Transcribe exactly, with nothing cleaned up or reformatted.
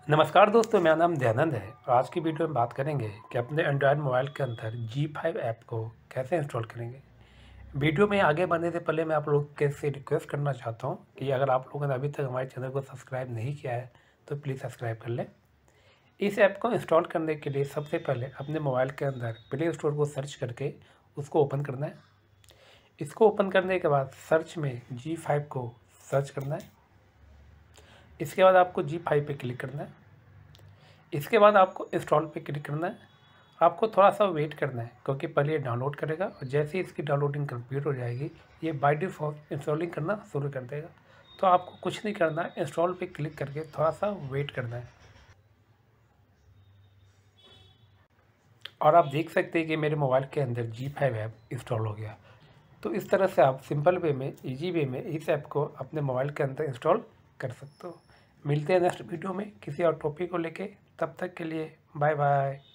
नमस्कार दोस्तों, मेरा नाम दयानंद है और आज की वीडियो में बात करेंगे कि अपने एंड्रॉयड मोबाइल के अंदर जी फाइव ऐप को कैसे इंस्टॉल करेंगे। वीडियो में आगे बढ़ने से पहले मैं आप लोग के से रिक्वेस्ट करना चाहता हूं कि अगर आप लोगों ने अभी तक हमारे चैनल को सब्सक्राइब नहीं किया है तो प्लीज़ सब्सक्राइब कर लें। इस ऐप को इंस्टॉल करने के लिए सबसे पहले अपने मोबाइल के अंदर प्ले स्टोर को सर्च करके उसको ओपन करना है। इसको ओपन करने के बाद सर्च में जी फाइव को सर्च करना है। इसके बाद आपको जी फाइव पे क्लिक करना है। इसके बाद आपको इंस्टॉल पे क्लिक करना है। आपको थोड़ा सा वेट करना है क्योंकि पहले ये डाउनलोड करेगा और जैसे ही इसकी डाउनलोडिंग कंप्लीट हो जाएगी ये बाय डिफ़ॉल्ट इंस्टॉलिंग करना शुरू कर देगा। तो आपको कुछ नहीं करना है, इंस्टॉल पे क्लिक करके थोड़ा सा वेट करना है। और आप देख सकते हैं कि मेरे मोबाइल के अंदर जी फाइव ऐप इंस्टॉल हो गया। तो इस तरह से आप सिंपल वे में, ईजी वे में इस ऐप को अपने मोबाइल के अंदर इंस्टॉल कर सकते हो। मिलते हैं नेक्स्ट वीडियो में किसी और टॉपिक को लेके। तब तक के लिए बाय बाय।